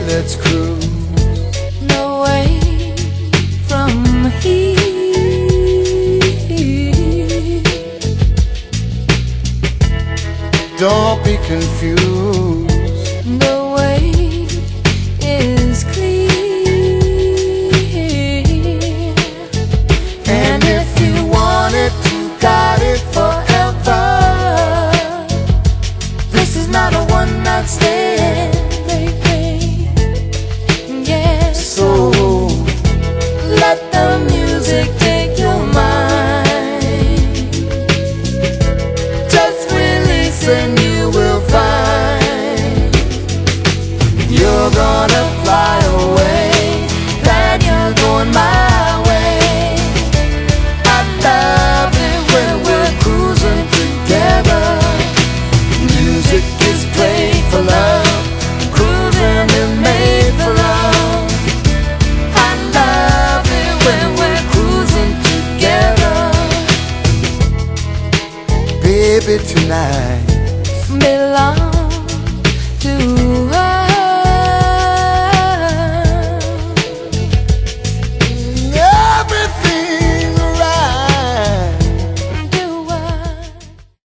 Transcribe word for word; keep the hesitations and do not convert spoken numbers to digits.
let's cruise. No way from here. Don't be confused. The way is clear. And if you want it, you got it forever. This is not a one night stand, baby. Yeah, So let the music take your mind. Just release and you will find you're gonna fly away, that you're going my way. I love it when we're cruising together. Music is played for love, cruising is made for love. I love it when we're cruising together. Baby, tonight